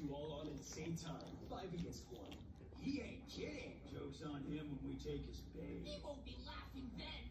you all on at the same time. 5 against 1. He ain't kidding. Joke's on him when we take his bait. He won't be laughing then.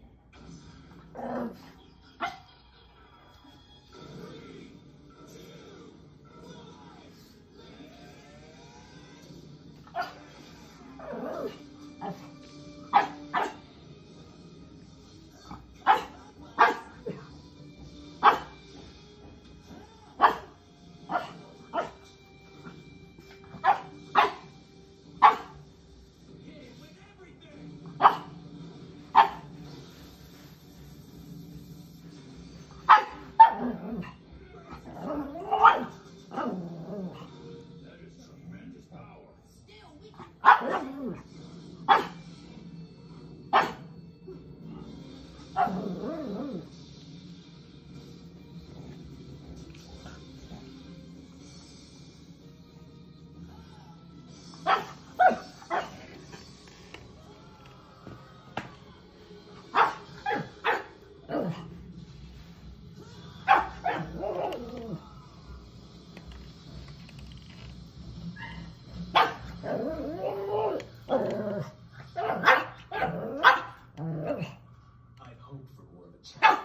I'd hoped for more of a challenge.